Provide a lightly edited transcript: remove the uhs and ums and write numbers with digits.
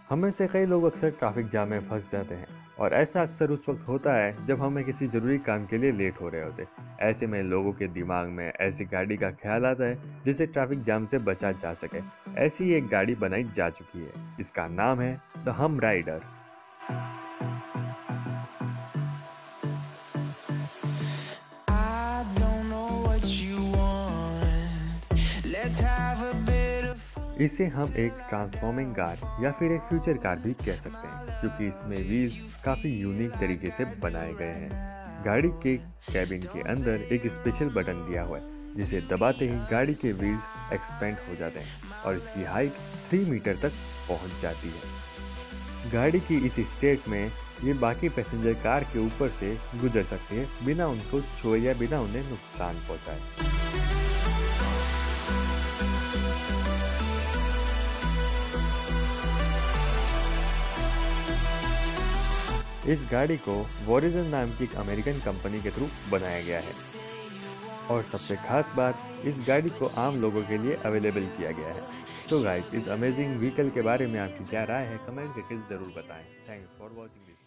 हम में से कई लोग अक्सर ट्रैफिक जाम में फंस जाते हैं और ऐसा अक्सर उस वक्त होता है जब हमें किसी ज़रूरी काम के लिए लेट हो रहे होते। ऐसे में लोगों के दिमाग में ऐसी गाड़ी का ख्याल आता है जिसे ट्रैफिक जाम से बचा जा सके। ऐसी ही एक गाड़ी बनाई जा चुकी है। इसका नाम है the hum rider. I don't know what you want. Let's have a bit of fun. इसे हम एक ट्रांसफॉर्मिंग कार या फिर एक फ्यूचर कार भी कह सकते हैं, क्योंकि इसमें व्हील्स काफ़ी यूनिक तरीके से बनाए गए हैं। गाड़ी के कैबिन के अंदर एक स्पेशल बटन दिया हुआ है जिसे दबाते ही गाड़ी के व्हील्स एक्सपेंड हो जाते हैं और इसकी हाइट 3 मीटर तक पहुंच जाती है। गाड़ी की इस स्टेट में ये बाकी पैसेंजर कार के ऊपर से गुजर सकती है बिना उनको छुए या बिना उन्हें नुकसान पहुंचाए। इस गाड़ी को वोरिजन नाम की एक अमेरिकन कंपनी के थ्रू बनाया गया है और सबसे खास बात, इस गाड़ी को आम लोगों के लिए अवेलेबल किया गया है। तो गाइस, इस अमेजिंग व्हीकल के बारे में आपकी क्या राय है, कमेंट करके ज़रूर बताएं। Thanks for watching this.